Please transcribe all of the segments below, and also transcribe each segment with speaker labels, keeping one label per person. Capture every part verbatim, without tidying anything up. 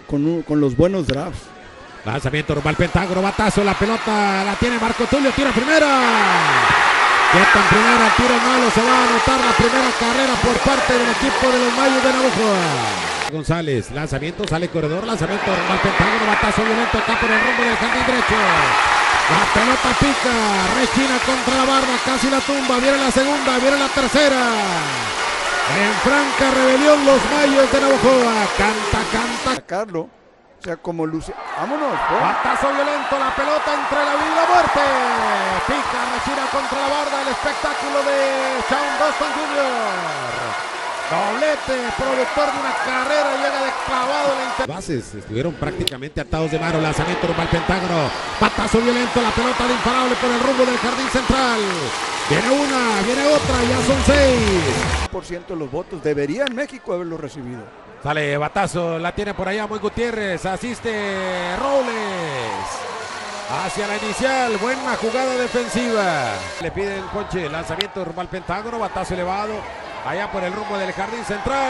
Speaker 1: con, un, con los buenos drafts.
Speaker 2: Lanzamiento rumbo al Pentágono, batazo, la pelota la tiene Marco Tulio, tira primera. Quieta en primera, tiro malo, se va a anotar la primera carrera por parte del equipo de los Mayos de Navojoa. González, lanzamiento, sale corredor, lanzamiento rumbo al Pentágono, batazo violento acá por el rumbo del jardín derecho. La pelota pica, rechina contra la barra, casi la tumba, viene la segunda, viene la tercera. En franca rebelión los Mayos de Navojoa, canta, canta.
Speaker 1: Sacarlo. O sea, como luce. ¡Vámonos! ¿no?
Speaker 2: Batazo violento, la pelota entre la vida y la muerte. Pica, rechina contra la barda, el espectáculo de Sean Dustin junior Doblete, productor de una carrera, llega de clavado en la inter... Bases estuvieron prácticamente atados de mano, lanzamiento rumbo al Pentágono. Batazo violento, la pelota de imparable por el rumbo del jardín central. Viene una, viene otra, ya son seis.
Speaker 1: Por ciento de los votos, debería en México haberlo recibido.
Speaker 2: Sale batazo, la tiene por allá Muy Gutiérrez, asiste Robles. Hacia la inicial, buena jugada defensiva. Le piden ponche, lanzamiento rumbo al Pentágono, batazo elevado, allá por el rumbo del jardín central.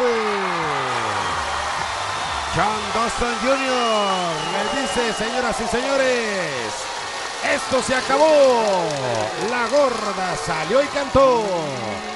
Speaker 2: Sean Dustin junior le dice, señoras y señores, esto se acabó. La gorda salió y cantó.